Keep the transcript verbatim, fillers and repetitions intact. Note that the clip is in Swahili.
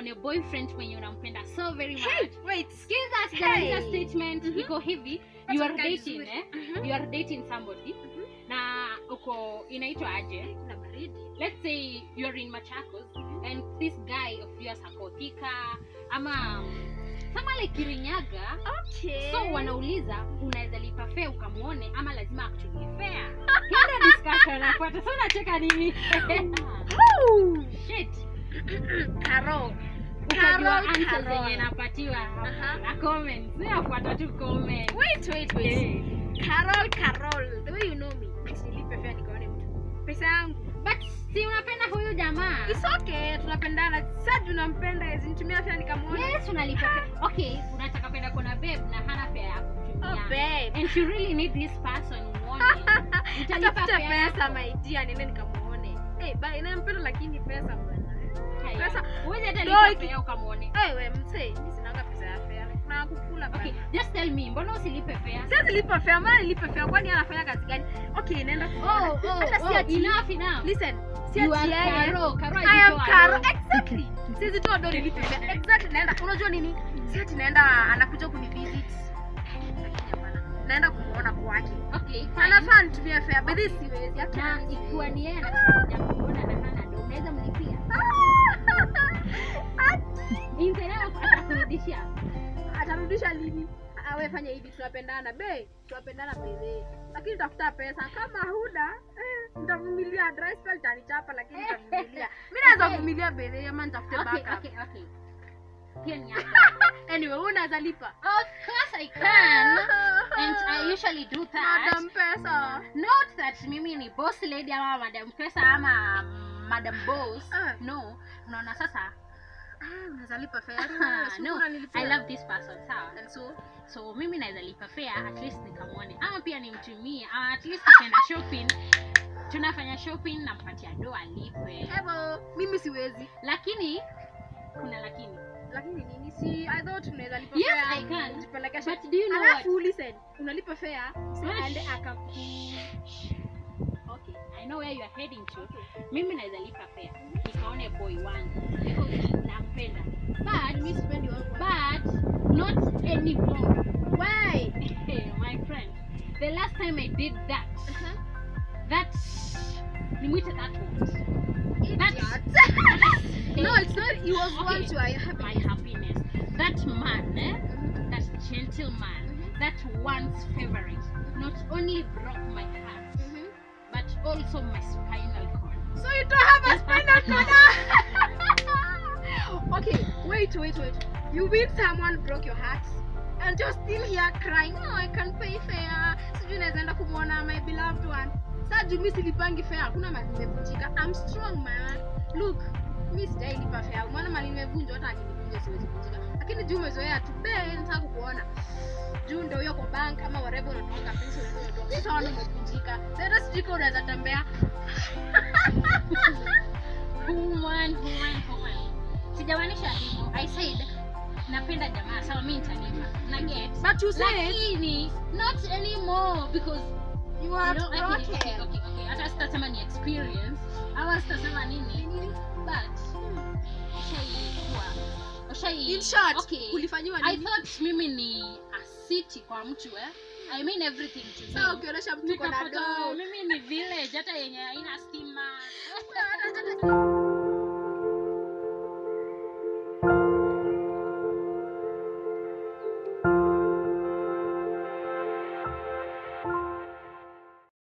on a boyfriend mwenye unampenda so very much. Hey, wait. Skiza sijamaliza Hey. statement. Mhm. Iko hivi, That's you are what guys dating do. eh? Mhm. You are dating somebody. Mhm. Na uko inaitwa aje? Kuna baridi. Let's say you're in Machakos and this guy of yours ako Thika ama kama like Kirinyaga. Okay. So wanauliza unaweza lipa fare ukamuone ama lazima actually fare. Hiyo discussion nafuata. So unacheka nini? Oh, Shit. Carol. Ukajua Carol, answers Carol. zenye napatiwa hapa Aha. na comments. Nafuata tu comments. Wait, wait, wait. Eh. Carol, Carol. The way you know me. Nilipe fare nikaone mtu. Pesa yangu. But si unapenda huyu jamaa? It's okay, tunapendana. Sasa tunampenda, nitumia fare nikamuone. Yes, unalipa fare. Okay, unataka kwenda kuona babe na hana fare ya kutumia. Oh, babe. And you really need this person uone. Utalipa Tafuta fare pesa yako. my dear, niende nikamuone. Eh, bye, nampenda lakini pesa bwana. Haya. Pesa. Uweze hata Doi. lipa fare ukamuone. Eh, wewe msee, mimi sinanga pesa ya fare. Na kukula bana. Okay, just tell me, mbona usilipe fare? Sasa nilipa fare, maana nilipa fare kwani anafanya kazi gani? Okay, naenda kuona. Oh, oh, Hata si oh, ati- enough, enough. Listen, si You ati are yeye. Karo, Karo I am alitoa Karo. do. Exactly. Sisi tu ndo nilipa fare. Exactly, naenda. Unajua nini? Si ati naenda anakuja kunivisit. Naenda kumuona kwake. Okay, fine. Anafaa nitumie fare, but this siwezi. Hata Na ikiwa ni yeye anataka kuja kuona na hana ndo unaweza mlipia. Instead of atakurudishia. atarudisha lini? Awe fanya hivi, tunapendana be, tunapendana bebe. Lakini tafuta pesa, kama huna eh, nitavumilia. Dry spell tanichapa lakini nitavumilia. Mimi naweza kuvumilia bebe ama nitafute Okay, backup. okay, okay. Hiyo ni yako. Anyway, unaweza lipa. Of course I can. And I usually do that. Madam pesa. Not that mimi ni boss lady ama madam pesa ama madam boss. Ah. No. Unaona sasa? Ah, unaweza lipa fare. Ah, no. I love this person, sawa. And so, So mimi naweza lipa fare at least nikamwone. Ama pia nimtumie. Ama at least tukienda shopping. Tunafanya shopping nampatia do alipe. hevo, mimi siwezi. Lakini kuna lakini. Lakini nini? Si I thought unaweza lipa Yes, fare. I can. Jipeleke But do you know Alafu what? listen, unalipa fare, si Hush. aende akaku. Okay, I know where you are heading to. Okay. Mimi naweza lipa fare. Nikaone boy wangu. Because nampenda. But Mimi sipendi wangu. but not anymore. Why? Hey, my friend. The last time I did that, Uh-huh. that nimwite that what? Idiot. No, it's not. It was Okay, one to I my happy. happiness. That man, eh? That gentleman, that one's favorite, not only broke my heart, but also my spinal cord. So you don't have a spinal cord. Okay, wait, wait, wait. You mean someone broke your heart? And you're still here crying, no, I can't pay fare. Sijui naweza enda kumuona my beloved one. Sasa juu mimi silipangi fare, hakuna mali nimevunjika. I'm strong man. Look, mimi sijai lipa fare. Umeona mali nimevunjwa, hata akinivunja siwezi kuvunjika. Lakini juu umezoea tu, be nataka kukuona. Juu ndio hiyo kwa bank ama whatever unatoka pesa unatoka. Sasa wana umevunjika. Sasa sijui kama unaweza tembea. Human, human, human. Sijamaanisha hivyo. I said napenda jamaa sawa mimi nitalipa. Na get. But you said Lakini not anymore because you you are know, okay, okay, broken. okay, okay. Hata sitasema ni experience. Ama sitasema nini. But ushaikuwa. Ushai. In short, Okay. ulifanyiwa I nini? thought mimi ni asiti kwa mtu eh. I mean everything to me. Sasa ukionyesha mtu uko na Nikapata do. mimi ni village hata yenye haina stima. Unataka